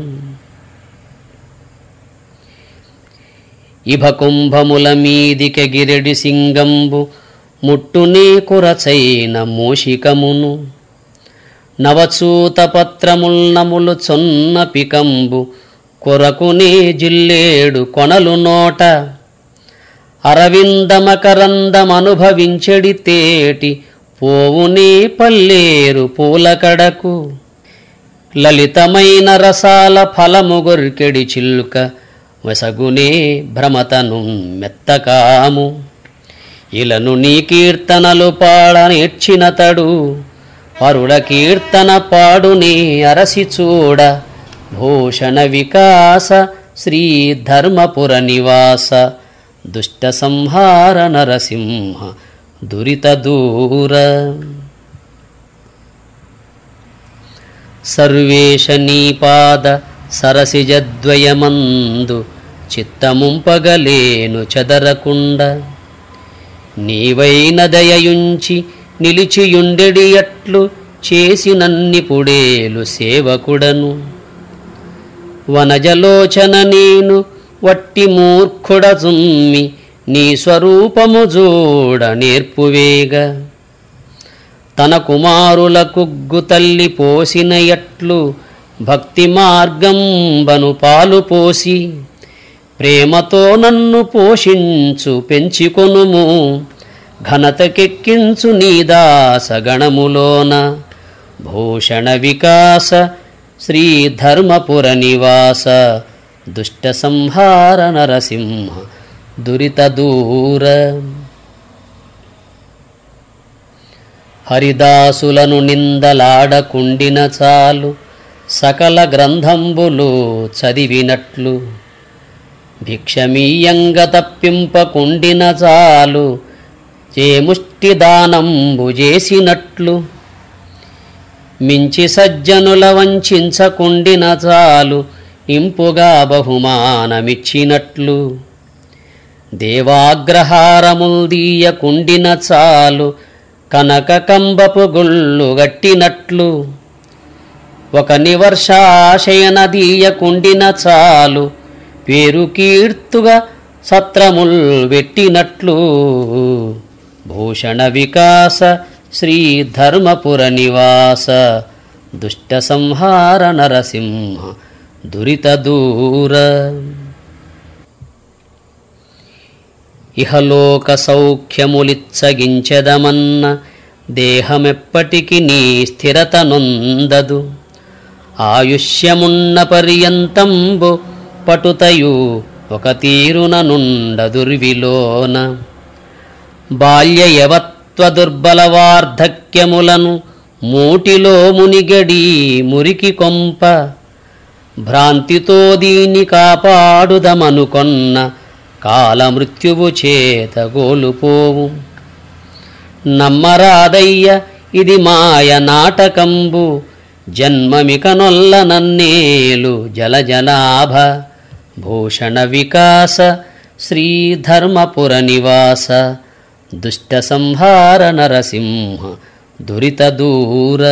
ఇభ కుంభముల మీదిక గిరెడి సింగంబు ముట్టునే కురచైన మూషికమును. నవచూత పత్రముల్నములు చొన్న పికంబు కొరకునే జిల్లేడు కొనలు నోట. అరవిందమకరందమనుభవించెడి తేటి పోవునే పల్లేరు పూలకడకు. లలితమైన రసాల ఫలము గొర్కెడి చిల్క వసగునే భ్రమతను మెత్తకాము. ఇలను నీ కీర్తనలు పాడ నేర్చినతడు పరుడ కీర్తన పాడునే అరసి చూడ. భూషణ వికాస శ్రీధర్మపుర నివాస దుష్ట సంహార నరసింహ దురిత దూర. సర్వేశ నీపాద సరసిజద్వయమందు చిత్తముంపగలేను చెదరకుండ. నీవైన దయయుంచి నిలిచియుండెడి అట్లు చేసినన్నిపుడేలు సేవకుడను. వనజలోచన నేను వట్టి మూర్ఖుడ జుమ్మి నీ స్వరూపము జోడ నేర్పువేగ. తన కుమారుల కుగ్గు తల్లి పోసిన ఎట్లు భక్తి మార్గంబను పాలు పోసి. ప్రేమతో నన్ను పోషించు పెంచికొనుము ఘనతకెక్కించు నీదాస గణములోన. భూషణ వికాస శ్రీధర్మపుర నివాస దుష్ట సంహార నరసింహ దురిత దూర. హరిదాసులను నిందలాడకుండిన చాలు సకల గ్రంథంబులు చదివినట్లు. భిక్షమీయంగ తప్పింపకుండిన చాలు చేముష్టి దానంబు చేసినట్లు. మించి సజ్జనుల వంచించకుండిన చాలు ఇంపుగా బహుమానమిచ్చినట్లు. దేవాగ్రహారముల్దీయకుండిన చాలు కనక కంబపు గుళ్ళు గట్టినట్లు. ఒక నివర్షాశయనదీయకుండిన చాలు పేరు కీర్తుగా సత్రముల్ వెట్టినట్లు. భూషణ వికాస శ్రీధర్మపుర నివాస దుష్ట సంహార నరసింహ దురిత దూర. ఇహలోక సౌఖ్యములిచ్చగించెదమన్న దేహమెప్పటికి నీ స్థిరత నొందదు. ఆయుష్యమున్న పర్యంతంబు పటుతయు ఒక తీరున నుండ దుర్విలోన. బాల్య యవత్వ దుర్బల వార్ధక్యములను మూటిలో మునిగడి మురికి కొంప. భ్రాంతితో దీని కాపాడుదమనుకొన్న కాలమృత్యువు చేత గోలుపోవు. నమ్మరాదయ్య ఇది మాయ నాటకంబు జన్మమిక నొల్ల నన్నేలు జలజనాభ. భూషణ వికాస శ్రీధర్మపుర నివాస దుష్ట సంహార నరసింహ దురిత దూర.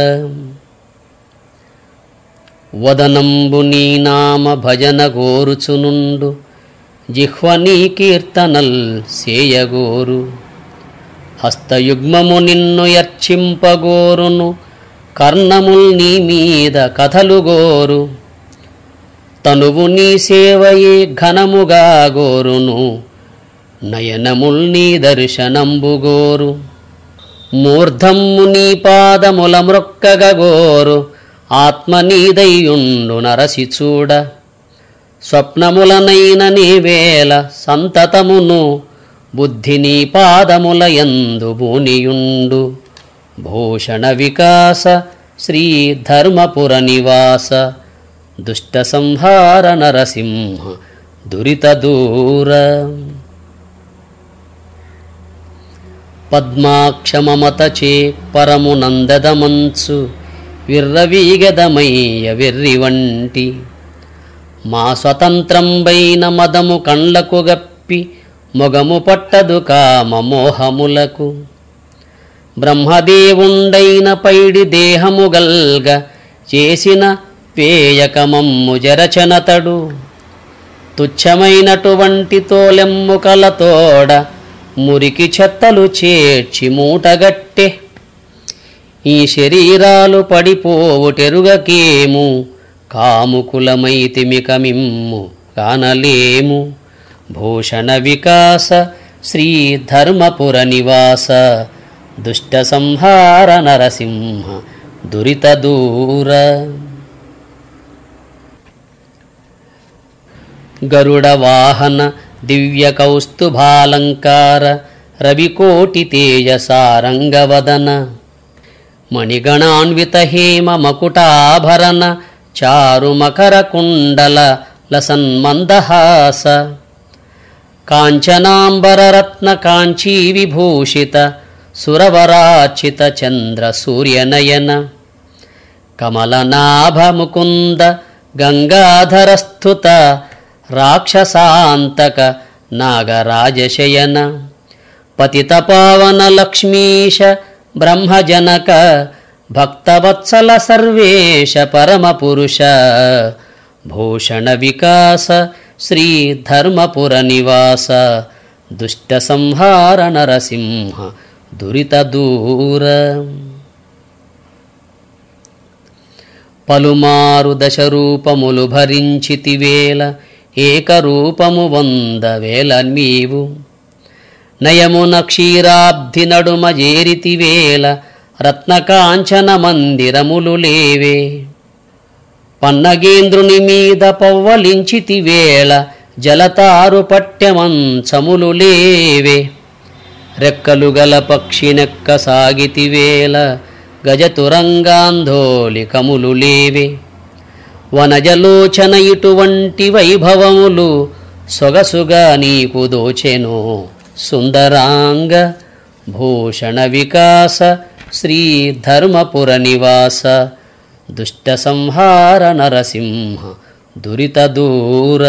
వదనంబు నీ నామ భజన గోరుచునుండు జిహ్వ నీ కీర్తనల్ సేయగోరు. హస్తయుగ్మము నిన్ను యర్చింపగోరును కర్ణముల్ నీ మీద కథలు గోరు. తనువు నీ సేవయే ఘనముగా గోరును నయనముల్ నీ దర్శనంబు గోరు. మూర్ధమ్ము నీ పాదముల మ్రొక్కగ గోరు ఆత్మ నీదయ్యుండు నరసి చూడ. స్వప్నములనైన నీ వేల సంతతమును బుద్ధి నీ పాదముల యందు బూనియుండు. భూషణ వికాస శ్రీధర్మపుర నివాస దుష్ట సంహార నరసింహ దురిత దూర. పద్మాక్షమమతచే పరమునందదమంచు విర్రవీగదమయ్య వెర్రి వంటి. మా స్వతంత్రంబైన మదము కండ్లకు గప్పి మొగము పట్టదు కామ మోహములకు. బ్రహ్మదేవుండైన పైడి దేహము గల్గ చేసిన పేయకమమ్ము జరచనతడు. తుచ్చమైనటువంటి తోలెమ్ముకలతోడ మురికి చెత్తలు చేర్చి మూటగట్టె. ఈ శరీరాలు పడిపోవుటెరుగకేము, కాముకులమైతిమిక మిమ్ము కానలేము. భూషణ వికాస శ్రీధర్మపుర నివాస, దుష్ట సంహార నరసింహ దురిత దూర. గరుడ వాహన దివ్య కౌస్తుభాలంకార రవికోటి తేజసారంగవదన. మణిగణాన్విత హేమ మకుటాభరణ చారు మకర కుండల లసన్మందహాస. కాంచనాంబరరత్న కాంచీ విభూషిత సురవరాచిత చంద్ర సూర్యనయన. కమలనాభ ముకుంద గంగాధరస్థుత రాక్షసాంతక నాగరాజశయన. పతిత పావన లక్ష్మీశ బ్రహ్మజనక భక్తవత్సల సర్వేశ పరమపురుష. భూషణ వికాస శ్రీధర్మపుర నివాస, దుష్ట సంహార నరసింహ దురిత దూర. పలుమారు దశరూపములు భరించితివేల, ఏకరూపము 100,000 నీవు. నయమున క్షీరాబ్ధి నడుమ జేరితివేల, రత్నకాంచన మందిరములు లేవే. పన్నగేంద్రుని మీద పవ్వలించితివేళ, జలతారు పట్టెమంచములు లేవే. రెక్కలు గల పక్షినెక్క సాగితివేళ, గజతురంగాంధోళికములు లేవే. వనజలోచన ఇటువంటి వైభవములు సొగసుగా నీకు దోచెను సుందరాంగ. భూషణ వికాస శ్రీధర్మపుర నివాస, దుష్ట సంహార నరసింహ దురిత దూర.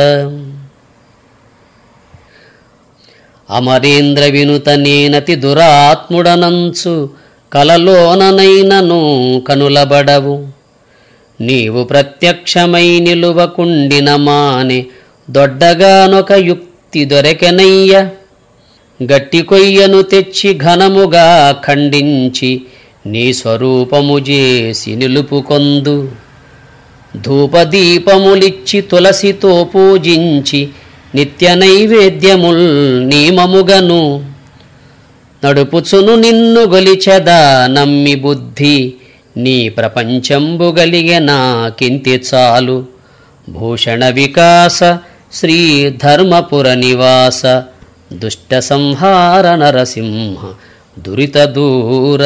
అమరేంద్ర వినుత నేనతి దురాత్ముడనంచు, కలలోననైనను కనులబడవు. నీవు ప్రత్యక్షమై నిలువకుండిన మానే, దొడ్డగానొక యుక్తి దొరకెనయ్య. గట్టి కొయ్యను తెచ్చి ఘనముగా ఖండించి, నీ స్వరూపము చేసి నిలుపుకొందు. ధూపదీపములిచ్చి తులసితో పూజించి, నిత్య నైవేద్యముల్ నీమముగను. నడుపుచును నిన్ను గొలిచెదా నమ్మి బుద్ధి, నీ ప్రపంచంబు గలిగె నాకింతి చాలు. భూషణ వికాస శ్రీధర్మపుర నివాస, దుష్ట సంహార నరసింహ దురిత దూర.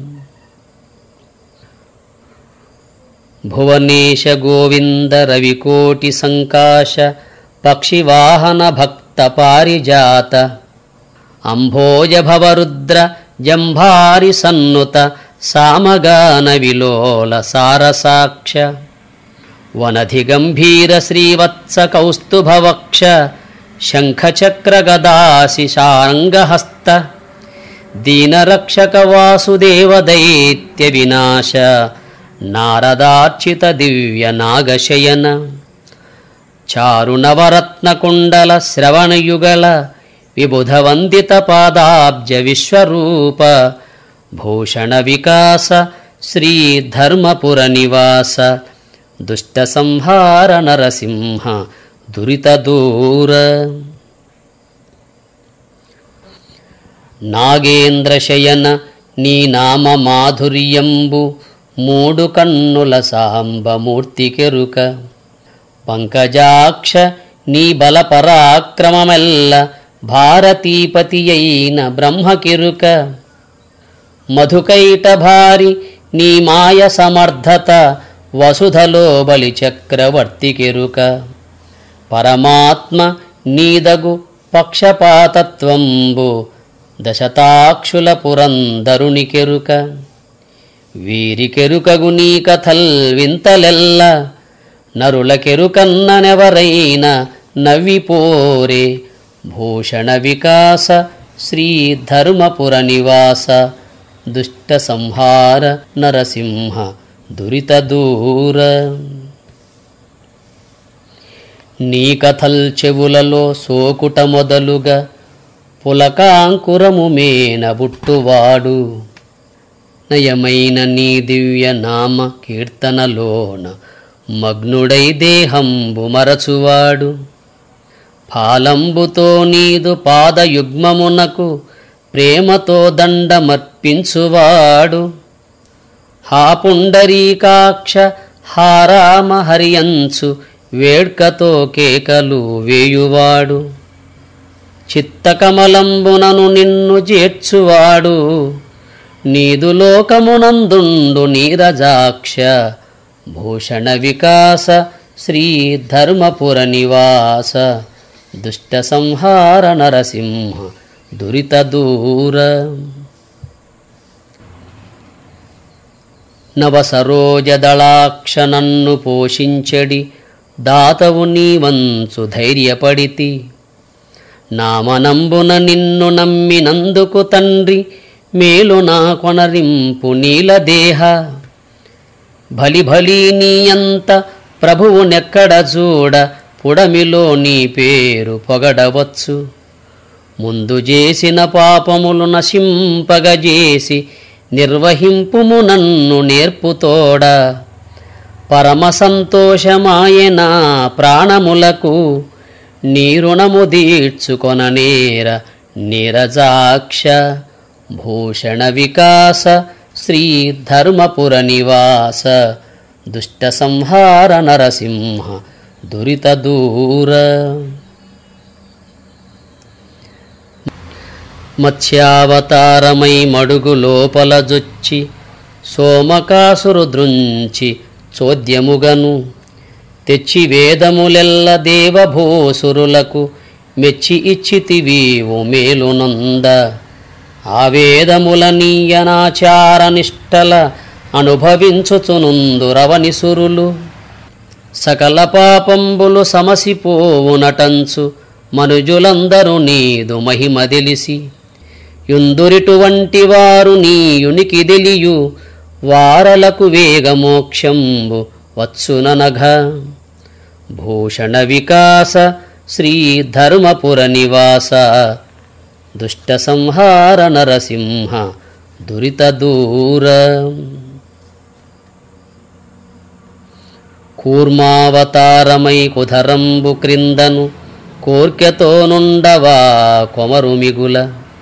భువనేశ గోవింద రవికోటి సంకాశ, పక్షివాహన భక్త పారిజాత. అంభోజ భవరుద్ర జంభారి సన్నుత, సామగాన విలోల సారసాక్ష. వనధి గంభీర శ్రీవత్స కౌస్తుభవక్ష, శంఖచక్ర గదాసి శాంగహస్త. దీనరక్షక వాసుదేవ దైత్య వినాశ, నారదార్చిత దివ్య నాగశయన. చారు నవరత్న కుండల శ్రవణయుగల, విబుధ వందిత పాదాబ్జ విశ్వరూప. భూషణ వికాస శ్రీధర్మపుర నివాస, దుష్ట సంహార నరసింహ దురిత దూర. నాగేంద్ర శయన నీ నామ మాధుర్యంబు, మూడు కన్నుల సాంబమూర్తికెరుక. పంకజాక్ష నీ బల పరాక్రమమెల్ల, భారతీపతి అయిన బ్రహ్మకిరుక. మధుకైట భారి నీ మాయ సమర్థత, వసుధలో బలి చక్రవర్తికెరుక. పరమాత్మ నీదగు పక్షపాతత్వంబు, దశతాక్షుల పురందరునికెరుక. వీరికెరుకగు నీ కథల్ వింతలెల్ల, నరులకెరుకన్ననెవరైన నవ్విపోరే. భూషణ వికాస శ్రీ ధర్మపుర నివాస దుష్ట సంహార నరసింహ దురిత దూర. నీ కథల్ చెవులలో సోకుట మొదలుగా పులకాంకురము మేనబుట్టువాడు. నయమైన నీ దివ్య నామ కీర్తనలోన మగ్నుడై దేహంబు మరచువాడు. ఫాలంబుతో నీదు పాదయుగ్మమునకు ప్రేమతో దండమర్పించువాడు. హా పుండరీకాక్ష హారామ హరియంచు వేడ్కతో కేకలు వేయువాడు. చిత్తకమలంబునను నిన్ను చేర్చువాడు. నీదు లోకమునందుండు నీరజాక్ష. భూషణ వికాస శ్రీ ధర్మపుర నివాస దుష్ట సంహార నరసింహ దురిత దూర. నవసరోజదళాక్ష నన్ను పోషించడి దాతవు నీవంచు ధైర్యపడితి. నామనంబున నిన్ను నమ్మినందుకు తండ్రి మేలు నా కొనరింపు నీలదేహ. భలి నీయంత ప్రభువునెక్కడ చూడ పుడమిలో నీ పేరు పొగడవచ్చు. ముందు చేసిన పాపములు నశింపగజేసి నిర్వహింపుము నన్ను నేర్పుతోడ. పరమ సంతోషమాయన ప్రాణములకు నీ రుణము దీర్చుకొననేర నీరజాక్ష. భూషణ వికాస శ్రీ ధర్మపుర నివాస దుష్ట సంహార నరసింహ దురిత దూర. మత్స్యావతారమై మడుగు లోపల జొచ్చి సోమకాసురు దృంచి చోద్యముగను తెచ్చి వేదములెల్ల దేవభూసురులకు మెచ్చి ఇచ్చితివీవు మేలునంద. ఆ వేదముల నీయనాచార నిష్టల అనుభవించుచునుందురవనిసురులు. సకల పాపంబులు సమసిపోవు నటంచు మనుజులందరూ నీదు మహిమ తెలిసి. యుందురిటువంటి వారు నీ యునికి తెలియు వారలకు వేగమోక్షంబు వచ్చుననఘ. భూషణ వికాస శ్రీ ధర్మపుర నివాస దుష్ట సంహార నరసింహ దురిత దూర. కూర్మావతారమై కుధరంబు క్రిందను కోర్కెతో నుండవా కొమరు మిగుల.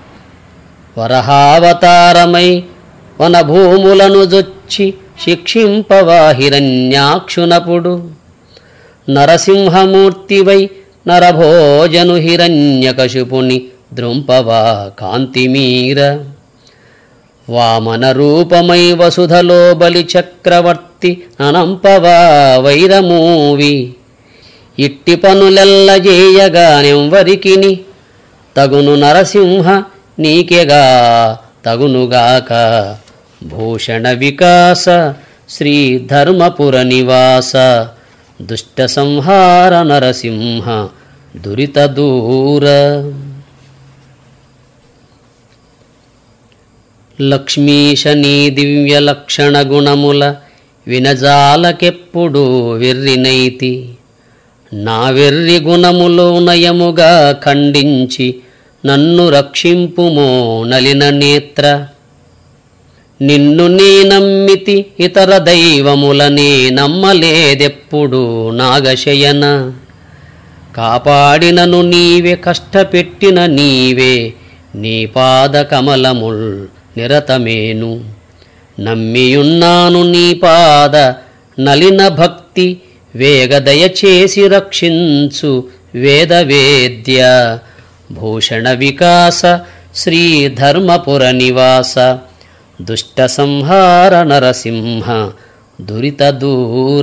వరహావతారమై వనభూములను జొచ్చి శిక్షింపవా హిరణ్యాక్షునపుడు. నరసింహమూర్తివై నరభోజను హిరణ్యకశిపుని ద్రుంపవా కాంతిమీర. వామన రూపమై వసుధలో బలి చక్రవర్తి అనంపవా వైరమూవి. ఇట్టి పనులెల్ల చేయగానెంవరికిని తగును నరసింహ నీకెగా తగునుగాక. భూషణ వికాస శ్రీ ధర్మపుర నివాస దుష్ట సంహార నరసింహ దురిత దూర. లక్ష్మీశ నీ దివ్య లక్షణ గుణముల వినజాలకెప్పుడు వెర్రినైతి. నా వెర్రి గుణములో నయముగా ఖండించి నన్ను రక్షింపుమో నలిన నేత్ర. నిన్ను నే నమ్మితి ఇతర దైవములనే నమ్మలేదెప్పుడు నాగశయన. కాపాడినను నీవే కష్టపెట్టిన నీవే నీ పాద కమలముల్ నిరతమేను. నమ్మియున్నాను నీ పాద నలిన భక్తి వేగదయచేసి రక్షించు వేదవేద్య. భూషణ వికాస శ్రీ ధర్మపుర నివాస దుష్ట సంహార నరసింహ దురిత దూర.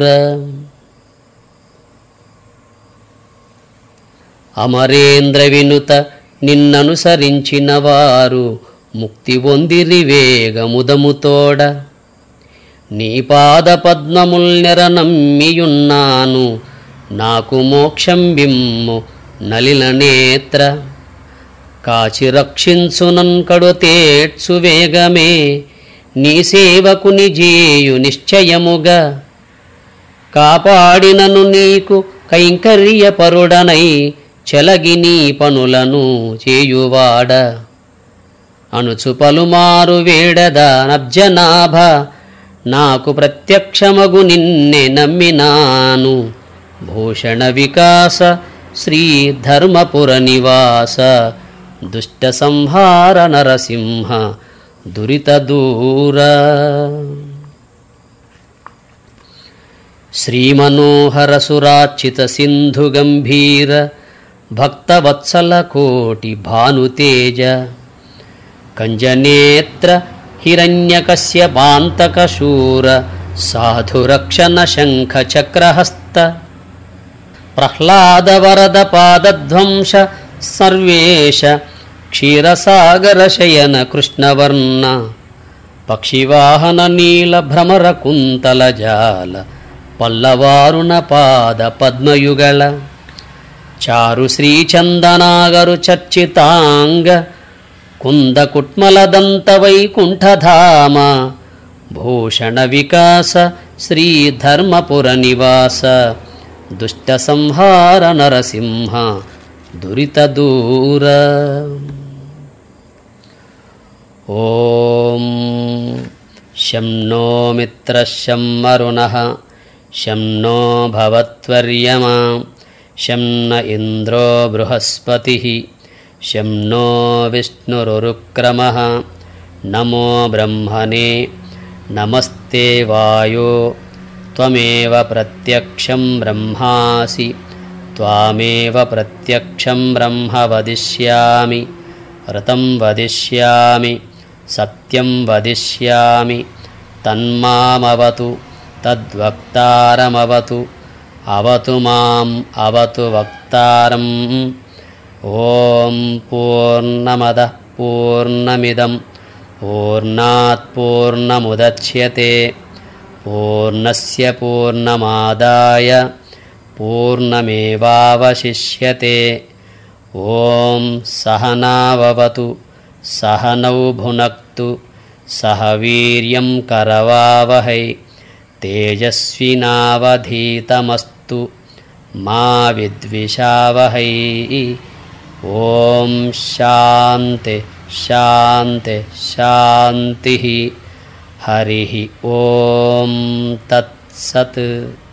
అమరేంద్ర వినుత నిన్ననుసరించిన వారు ముక్తి పొందిరి వేగముదముతోడ. నీ పాద పద్మముల్ నెరనమ్మియున్నాను నాకు మోక్షం బిమ్ము నలిన నేత్ర కాచి రక్షించునన్ కడుతేట్సు వేగమే నీ సేవకుని జేయు నిశ్చయముగా కాపాడినను నీకు కైంకర్య పరుడనై చెలగి నీ పనులను చేయువాడ అనుచు పలుమారు వేడద నబ్జనాభ నాకు ప్రత్యక్షమగు నిన్నే నమ్మినాను భూషణ వికాస శ్రీ ధర్మపుర నివాస దుష్ట సంహార నరసింహ దురిత దూర శ్రీమనోహర సురార్చిత సింధు గంభీర భక్తవత్సల కోటి భానుతేజ కంజనేత్ర హిరణ్యకశ్యపాంతక శూర సాధురక్షణ శంఖ చక్రహస్త ప్రహ్లాద వరద పాదధ్వంస సర్వేశ క్షీరసాగర శయన కృష్ణవర్ణ పక్షివాహన నీల భ్రమర కుంతల జాల పల్లవారుణ పాద పద్మయుగళ చారు శ్రీచందనాగరు చర్చితాంగ కుంద కుట్మలదంత వైకుంఠధామ భూషణ వికాస శ్రీ ధర్మపుర నివాస దుష్ట సంహార నరసింహ దురిత దూర ఓం శం నో మిత్ర శం వరుణః శం నో భవత్వర్యమా శం న ఇంద్రో బృహస్పతిః శం నో విష్ణురుక్రమః నమో బ్రహ్మణే నమస్తే వాయో త్వమేవ ప్రత్యక్షం బ్రహ్మాసి త్వామేవ ప్రత్యక్షం బ్రహ్మ వదిష్యామి ఋతం వదిష్యామి సత్యం వదిష్యామి తన్మామవతు తద్వక్తారమవతు అవతు మాం అవతు వక్తారం ఓం పూర్ణమదః పూర్ణమిదం పూర్ణాత్ పూర్ణముదచ్యతే పూర్ణస్య పూర్ణమాదాయ పూర్ణమేవావశిష్యతే ఓం సహనావవతు సహనౌ భునక్తు సహ వీర్యం కరవావహై తేజస్వినావధీతమస్తు మా విద్విషావహై ఓం శాంతి శాంతి శాంతి హరి ఓం తత్సత్.